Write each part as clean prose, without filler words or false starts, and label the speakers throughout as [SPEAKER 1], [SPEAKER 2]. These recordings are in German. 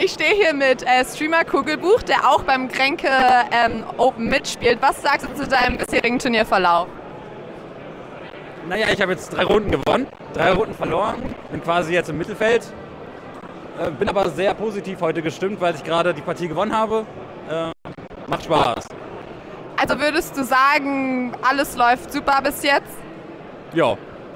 [SPEAKER 1] Ich stehe hier mit Streamer Kugelbuch, der auch beim Grenke Open mitspielt. Was sagst du zu deinem bisherigen Turnierverlauf?
[SPEAKER 2] Naja, ich habe jetzt 3 Runden gewonnen, 3 Runden verloren, bin quasi jetzt im Mittelfeld. Bin aber sehr positiv heute gestimmt, weil ich gerade die Partie gewonnen habe. Macht Spaß.
[SPEAKER 1] Also würdest du sagen, alles läuft super bis jetzt?
[SPEAKER 2] Ja.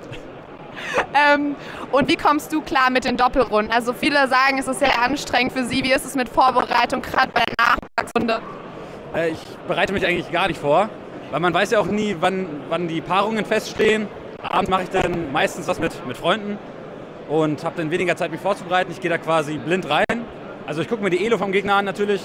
[SPEAKER 1] Und wie kommst du klar mit den Doppelrunden? Also viele sagen, es ist sehr anstrengend für sie. Wie ist es mit Vorbereitung, gerade bei der Nachwuchsrunde?
[SPEAKER 2] Ich bereite mich eigentlich gar nicht vor, weil man weiß ja auch nie, wann die Paarungen feststehen. Abends mache ich dann meistens was mit Freunden und habe dann weniger Zeit, mich vorzubereiten. Ich gehe da quasi blind rein. Also ich gucke mir die Elo vom Gegner an natürlich.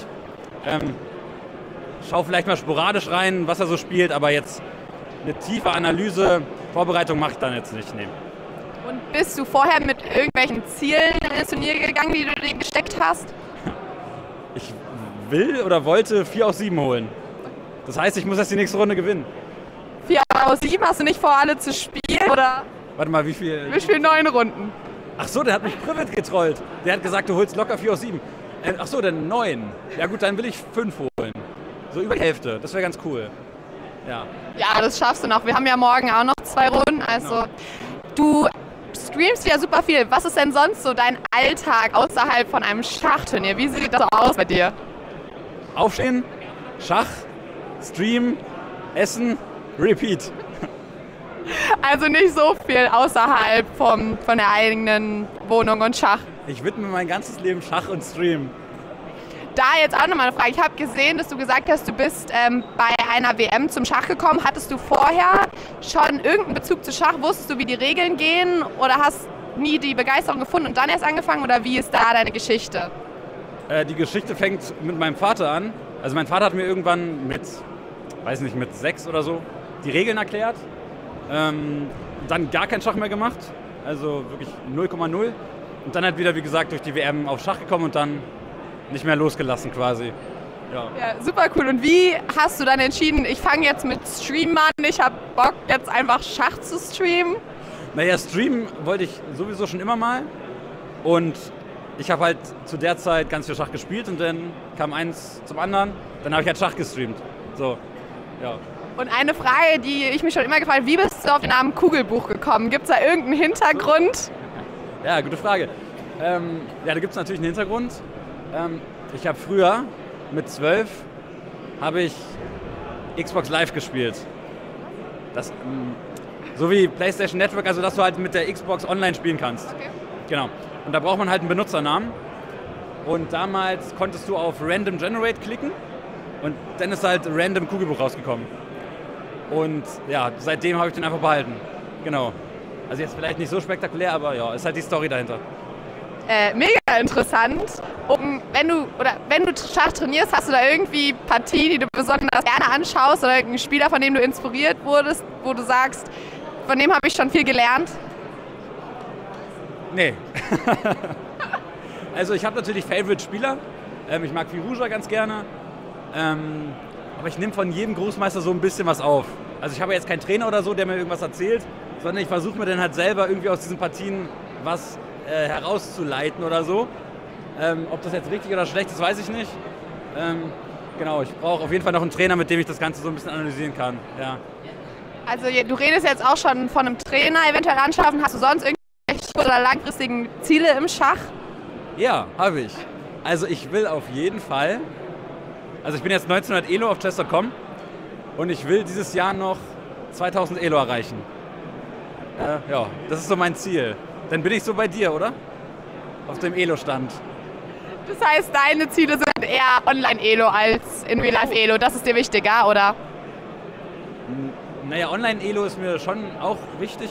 [SPEAKER 2] Schaue vielleicht mal sporadisch rein, was er so spielt, aber jetzt eine tiefe Analyse, Vorbereitung mache ich dann jetzt nicht. Nee.
[SPEAKER 1] Und bist du vorher mit irgendwelchen Zielen in das Turnier gegangen, die du dir gesteckt hast?
[SPEAKER 2] Ich will oder wollte 4 aus 7 holen. Das heißt, ich muss erst die nächste Runde gewinnen.
[SPEAKER 1] 4 aus 7? Hast du nicht vor, alle zu spielen? Oder?
[SPEAKER 2] Warte mal, wie viel?
[SPEAKER 1] Wir spielen 9 Runden.
[SPEAKER 2] Ach so, der hat mich Privet getrollt. Der hat gesagt, du holst locker 4 aus 7. Ach so, dann 9. Ja gut, dann will ich 5 holen. So über die Hälfte, das wäre ganz cool. Ja.
[SPEAKER 1] Ja, das schaffst du noch. Wir haben ja morgen auch noch 2 Runden. Also du streamst ja super viel. Was ist denn sonst so dein Alltag außerhalb von einem Schachturnier? Wie sieht das aus bei dir?
[SPEAKER 2] Aufstehen, Schach, Stream, Essen, Repeat.
[SPEAKER 1] Also nicht so viel außerhalb von der eigenen Wohnung und Schach.
[SPEAKER 2] Ich widme mein ganzes Leben Schach und Stream.
[SPEAKER 1] Da jetzt auch nochmal eine Frage. Ich habe gesehen, dass du gesagt hast, du bist bei einer WM zum Schach gekommen. Hattest du vorher schon irgendeinen Bezug zu Schach? Wusstest du, wie die Regeln gehen? Oder hast nie die Begeisterung gefunden und dann erst angefangen? Oder wie ist da deine Geschichte?
[SPEAKER 2] Die Geschichte fängt mit meinem Vater an. Also mein Vater hat mir irgendwann mit 6 oder so, die Regeln erklärt. Dann gar kein Schach mehr gemacht. Also wirklich 0,0. Und dann halt wieder, wie gesagt, durch die WM auf Schach gekommen und dann nicht mehr losgelassen quasi.
[SPEAKER 1] Ja, super cool. Und wie hast du dann entschieden, ich fange jetzt mit Stream an, ich habe Bock jetzt einfach Schach zu streamen?
[SPEAKER 2] Naja, streamen wollte ich sowieso schon immer mal. Und ich habe halt zu der Zeit ganz viel Schach gespielt und dann kam eins zum anderen. Dann habe ich halt Schach gestreamt. So, ja.
[SPEAKER 1] Und eine Frage, die ich mich schon immer gefragt habe, wie bist du auf den Namen Kugelbuch gekommen? Gibt es da irgendeinen Hintergrund?
[SPEAKER 2] Ja, gute Frage. Ja, da gibt es natürlich einen Hintergrund. Ich habe früher, mit 12, habe ich Xbox Live gespielt. Das, so wie PlayStation Network, also dass du halt mit der Xbox online spielen kannst.
[SPEAKER 1] Okay.
[SPEAKER 2] Genau. Und da braucht man halt einen Benutzernamen. Und damals konntest du auf Random Generate klicken und dann ist halt Random Kugelbuch rausgekommen. Und ja, seitdem habe ich den einfach behalten. Genau. Also jetzt vielleicht nicht so spektakulär, aber ja, ist halt die Story dahinter.
[SPEAKER 1] Mega interessant. Wenn du Schach trainierst, hast du da irgendwie Partien, die du besonders gerne anschaust oder irgendeinen Spieler, von dem du inspiriert wurdest, wo du sagst, von dem habe ich schon viel gelernt?
[SPEAKER 2] Nee. Also ich habe natürlich Favorite-Spieler. Ich mag Firouzja ganz gerne. Aber ich nehme von jedem Großmeister so ein bisschen was auf. Also ich habe jetzt keinen Trainer oder so, der mir irgendwas erzählt, sondern ich versuche mir dann halt selber irgendwie aus diesen Partien was herauszuleiten oder so. Ob das jetzt richtig oder schlecht ist, weiß ich nicht. Genau, ich brauche auf jeden Fall noch einen Trainer, mit dem ich das Ganze so ein bisschen analysieren kann. Ja.
[SPEAKER 1] Also du redest jetzt auch schon von einem Trainer eventuell anschaffen. Hast du sonst irgendwelche kurz- oder langfristigen Ziele im Schach?
[SPEAKER 2] Ja, habe ich. Also ich will auf jeden Fall, also ich bin jetzt 1900 Elo auf chess.com und ich will dieses Jahr noch 2000 Elo erreichen. Ja, das ist so mein Ziel. Dann bin ich so bei dir, oder? Auf dem Elo-Stand.
[SPEAKER 1] Das heißt, deine Ziele sind eher Online-Elo als in Real-Life-Elo. Das ist dir wichtiger, oder?
[SPEAKER 2] Naja, Online-Elo ist mir schon auch wichtig.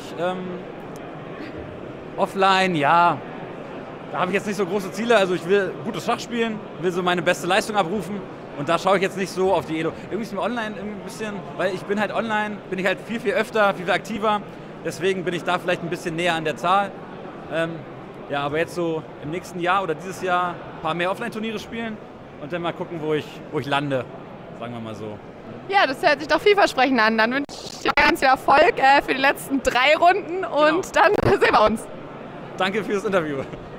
[SPEAKER 2] Offline, ja. Da habe ich jetzt nicht so große Ziele. Also ich will gutes Schach spielen, will so meine beste Leistung abrufen. Und da schaue ich jetzt nicht so auf die Elo. Irgendwie ist mir online ein bisschen, weil ich bin halt online, bin ich halt viel öfter, viel aktiver. Deswegen bin ich da vielleicht ein bisschen näher an der Zahl. Ja, aber jetzt so im nächsten Jahr oder dieses Jahr ein paar mehr Offline-Turniere spielen und dann mal gucken, wo ich lande, sagen wir mal so.
[SPEAKER 1] Ja, das hört sich doch vielversprechend an. Dann wünsche ich dir ganz viel Erfolg für die letzten 3 Runden und Dann sehen wir uns.
[SPEAKER 2] Danke fürs Interview.